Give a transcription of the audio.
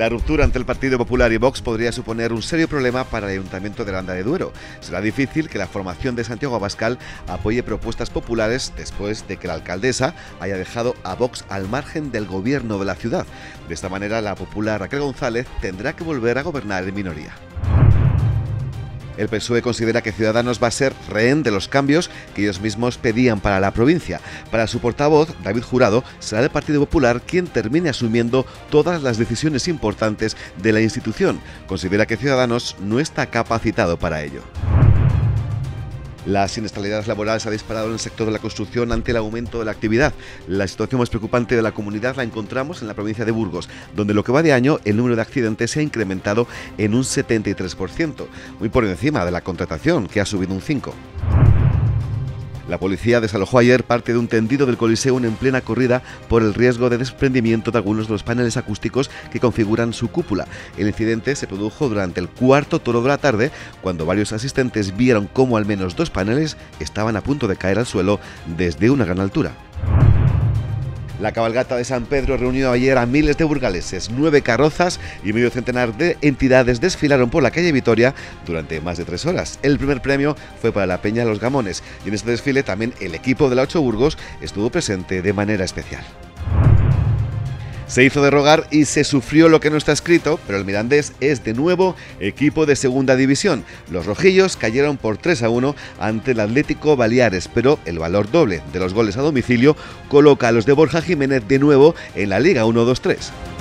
La ruptura entre el Partido Popular y Vox podría suponer un serio problema para el Ayuntamiento de Aranda de Duero. Será difícil que la formación de Santiago Abascal apoye propuestas populares después de que la alcaldesa haya dejado a Vox al margen del gobierno de la ciudad. De esta manera, la popular Raquel González tendrá que volver a gobernar en minoría. El PSOE considera que Ciudadanos va a ser rehén de los cambios que ellos mismos pedían para la provincia. Para su portavoz, David Jurado, será el Partido Popular quien termine asumiendo todas las decisiones importantes de la institución. Considera que Ciudadanos no está capacitado para ello. La siniestralidad laboral se ha disparado en el sector de la construcción ante el aumento de la actividad. La situación más preocupante de la comunidad la encontramos en la provincia de Burgos, donde lo que va de año el número de accidentes se ha incrementado en un 73%, muy por encima de la contratación, que ha subido un 5%. La policía desalojó ayer parte de un tendido del Coliseum en plena corrida por el riesgo de desprendimiento de algunos de los paneles acústicos que configuran su cúpula. El incidente se produjo durante el cuarto toro de la tarde, cuando varios asistentes vieron cómo al menos 2 paneles estaban a punto de caer al suelo desde una gran altura. La cabalgata de San Pedro reunió ayer a miles de burgaleses. 9 carrozas y medio centenar de entidades desfilaron por la calle Vitoria durante más de 3 horas. El primer premio fue para la Peña Los Gamones y en este desfile también el equipo de la 8 Burgos estuvo presente de manera especial. Se hizo de rogar y se sufrió lo que no está escrito, pero el Mirandés es de nuevo equipo de segunda división. Los rojillos cayeron por 3-1 ante el Atlético Baleares, pero el valor doble de los goles a domicilio coloca a los de Borja Jiménez de nuevo en la Liga 1-2-3.